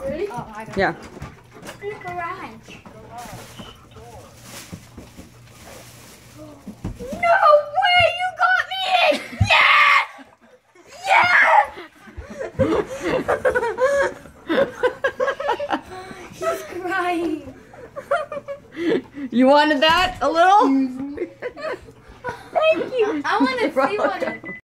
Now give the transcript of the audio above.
Really? Oh, I don't Yeah. know. In the garage. No way! You got me in! Yes! She's crying. You wanted that a little? Thank you. I want to see what it